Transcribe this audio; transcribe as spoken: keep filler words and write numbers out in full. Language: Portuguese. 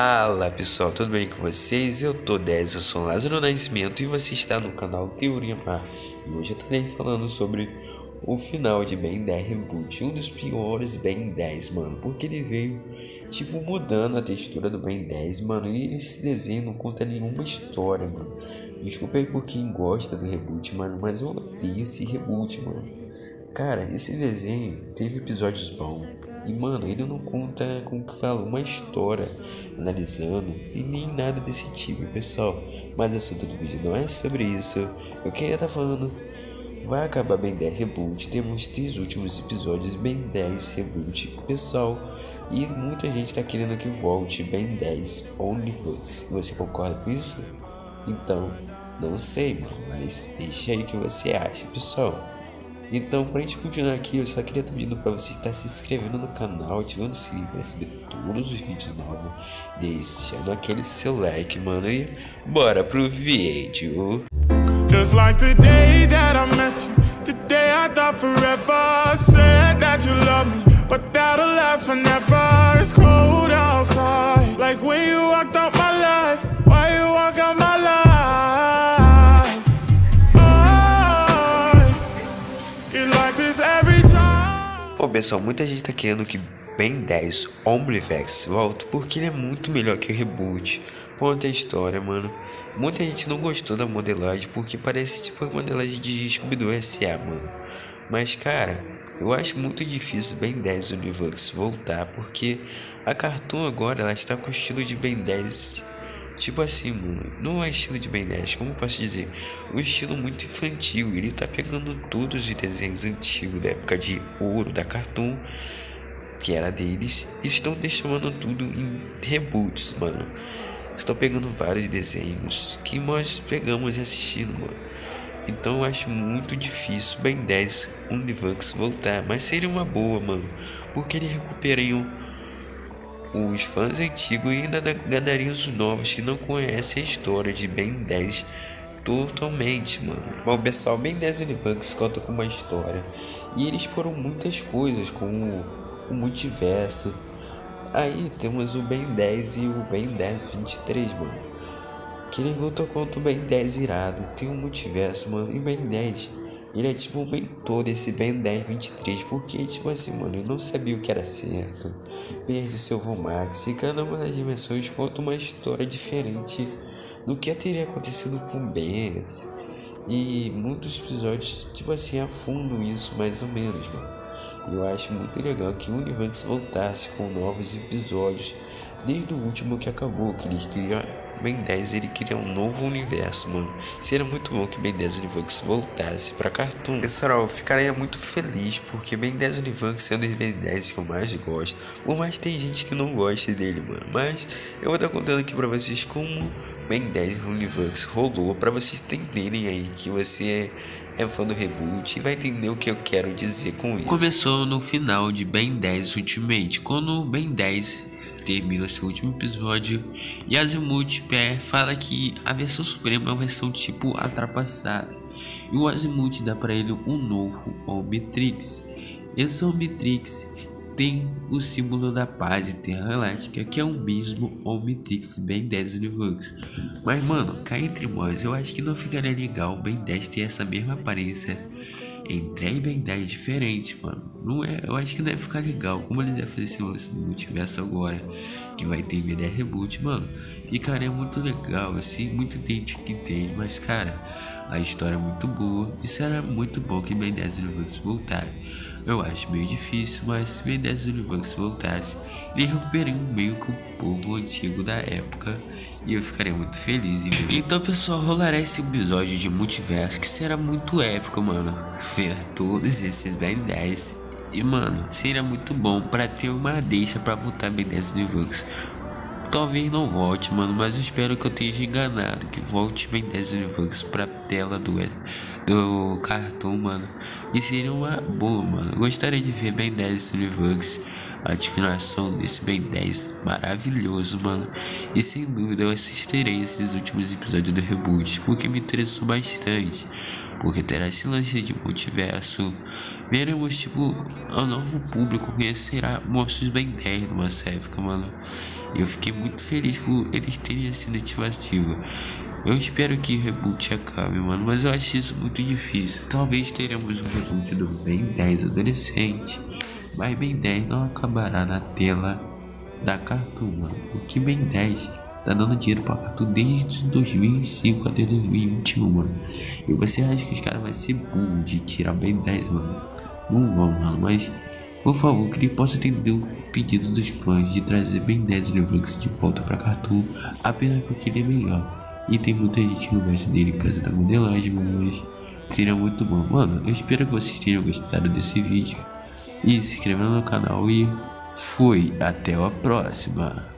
Fala pessoal, tudo bem com vocês? Eu tô dez, eu sou Lázaro Nascimento e você está no canal Teoria Mar. E hoje eu estarei falando sobre o final de Ben dez Reboot, um dos piores Ben dez, mano, porque ele veio, tipo, mudando a textura do Ben dez, mano, e esse desenho não conta nenhuma história, mano. Desculpa aí por quem gosta do reboot, mano, mas eu odeio esse reboot, mano. Cara, esse desenho teve episódios bons. E mano, ele não conta, como que fala, uma história analisando e nem nada desse tipo, pessoal. Mas o assunto do vídeo não é sobre isso. Eu queria estar falando, vai acabar Ben dez Reboot. Temos três últimos episódios Ben dez Reboot, pessoal. E muita gente tá querendo que volte Ben dez Omniverse. Você concorda com isso? Então, não sei, mano, mas deixa aí o que você acha, pessoal. Então, pra gente continuar aqui, eu só queria estar pedindo pra você estar se inscrevendo no canal, ativando o sininho pra receber todos os vídeos novos, deixando aquele seu like, mano, e bora pro vídeo. Just like the day that I met you, the day I thought forever, said that you love me, but that'll last forever. It's cold outside, like when you walked out my life, why you walk out my life? Bom pessoal, muita gente tá querendo que Ben dez Omniverse volte porque ele é muito melhor que o reboot. Conta a história, mano. Muita gente não gostou da modelagem porque parece tipo a modelagem de Scooby-Doo S A, mano. Mas cara, eu acho muito difícil Ben dez Omniverse voltar porque a Cartoon agora ela está com o estilo de Ben dez. Tipo assim, mano, não é estilo de Ben dez, como eu posso dizer? Um estilo muito infantil. Ele tá pegando todos os desenhos antigos da época de ouro da Cartoon, que era deles, e estão deixando tudo em reboots, mano. Estão pegando vários desenhos que nós pegamos e assistindo, mano. Então eu acho muito difícil Ben dez Omniverse voltar, mas seria uma boa, mano, porque eles recuperariam os fãs antigos e ainda ganhariam os novos que não conhecem a história de Ben dez totalmente, mano. Bom pessoal, Ben dez Omniverse conta com uma história e eles foram muitas coisas, como o multiverso. Aí temos o Ben dez e o Ben dez vinte e três, mano, que eles lutam contra o Ben dez irado. Tem um multiverso, mano, e o Ben dez ele é tipo o mentor desse Ben dez vinte e três, porque tipo assim, mano, ele não sabia o que era certo, perde seu Vomax, e cada uma das dimensões conta uma história diferente do que teria acontecido com Ben. E muitos episódios, tipo assim, afundam isso mais ou menos, mano. Eu acho muito legal que o universo voltasse com novos episódios, desde o último que acabou, que ele queria Ben dez, ele queria um novo universo, mano. Seria muito bom que Ben dez Universe voltasse pra Cartoon. Pessoal, eu ficaria muito feliz, porque Ben dez Universe é um dos Ben dez que eu mais gosto. Por mais tem gente que não gosta dele, mano, mas eu vou estar contando aqui pra vocês como Ben dez Universe rolou, pra vocês entenderem aí que você é, é fã do reboot e vai entender o que eu quero dizer com isso. Começou no final de Ben dez Ultimate, quando o Ben dez termina seu último episódio e Azimuth fala que a versão suprema é uma versão tipo ultrapassada, e o Azimuth dá para ele um novo Omnitrix. Esse Omnitrix tem o símbolo da paz e Terra Galáctica, que é o mesmo Omnitrix Ben dez Universe. Mas mano, cá entre nós, eu acho que não ficaria legal o Ben dez ter essa mesma aparência em três Ben dez diferentes, mano. Não é, eu acho que não ia ficar legal. Como eles iam fazer esse lance do multiverso agora, que vai ter Ben dez Reboot, mano, ficaria muito legal, assim. Muita gente que entende, mas cara, a história é muito boa e será muito bom que Ben dez Universe voltar. Eu acho meio difícil, mas se Ben dez Universe voltasse, ele recuperaria um meio que o povo antigo da época, e eu ficaria muito feliz em ver. Então pessoal, rolará esse episódio de multiverso que será muito épico, mano, ver todos esses Ben dez. E mano, seria muito bom pra ter uma deixa pra voltar Ben dez Universe. Talvez não volte, mano, mas eu espero que eu esteja enganado, que volte Ben dez Universe pra tela do, do Cartoon, mano. E seria uma boa, mano. Eu gostaria de ver Ben dez Universe, a continuação desse Ben dez maravilhoso, mano. E sem dúvida eu assistirei esses últimos episódios do reboot, porque me interessou bastante. Porque terá esse lance de multiverso, veremos, tipo, o novo público conhecerá monstros Ben dez no Mass Effect, mano. Eu fiquei muito feliz por eles terem sido ativativos. Eu espero que o reboot acabe, mano, mas eu acho isso muito difícil. Talvez teremos um reboot do Ben dez adolescente, mas Ben dez não acabará na tela da Cartoon, mano. Porque Ben dez tá dando dinheiro pra Cartoon desde dois mil e cinco até dois mil e vinte e um, mano. E você acha que os caras vão ser burros de tirar Ben dez, mano? Não vão, mano, mas por favor, que ele possa atender o pedido dos fãs de trazer Ben dez Reverse de volta pra Cartoon, apenas porque ele é melhor. E tem muita gente que não gosta dele por causa da modelagem, mas seria muito bom. Mano, eu espero que vocês tenham gostado desse vídeo. E se inscreva no canal e fui, até a próxima.